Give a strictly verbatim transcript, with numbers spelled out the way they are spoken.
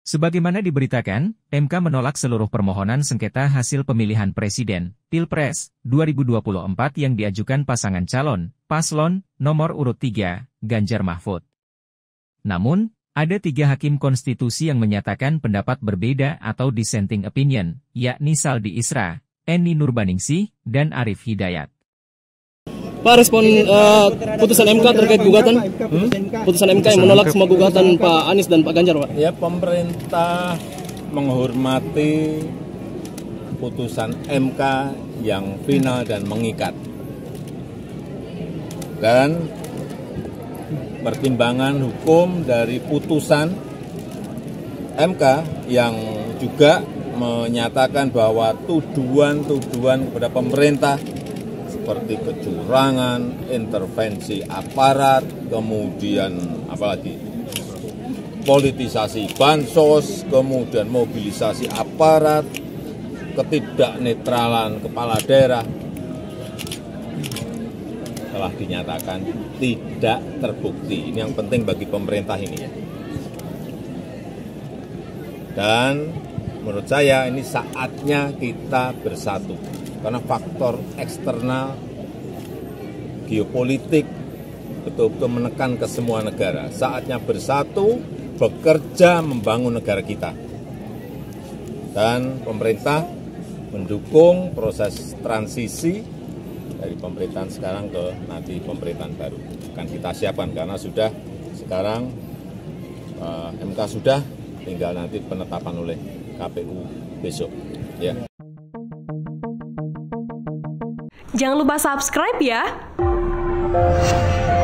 Sebagaimana diberitakan, M K menolak seluruh permohonan sengketa hasil pemilihan presiden, Pilpres, dua ribu dua puluh empat yang diajukan pasangan calon, paslon, nomor urut tiga, Ganjar Mahfud. Namun, ada tiga hakim konstitusi yang menyatakan pendapat berbeda atau dissenting opinion, yakni Saldi Isra, Eni Nurbaningsih, dan Arief Hidayat. Pak, respon uh, putusan M K terkait gugatan, hmm? putusan M K yang menolak semua gugatan Pak Anies dan Pak Ganjar, Pak. Ya, pemerintah menghormati putusan M K yang final dan mengikat. Dan pertimbangan hukum dari putusan M K yang juga menyatakan bahwa tuduhan-tuduhan kepada pemerintah seperti kecurangan, intervensi aparat, kemudian apalagi politisasi bansos, kemudian mobilisasi aparat, ketidaknetralan kepala daerah telah dinyatakan tidak terbukti. Ini yang penting bagi pemerintah ini. Dan menurut saya ini saatnya kita bersatu. Karena faktor eksternal, geopolitik, betul-betul menekan ke semua negara. Saatnya bersatu, bekerja membangun negara kita. Dan pemerintah mendukung proses transisi dari pemerintahan sekarang ke nanti pemerintahan baru. Akan kita siapkan karena sudah sekarang uh, M K sudah, tinggal nanti penetapan oleh K P U besok. Ya. Jangan lupa subscribe ya.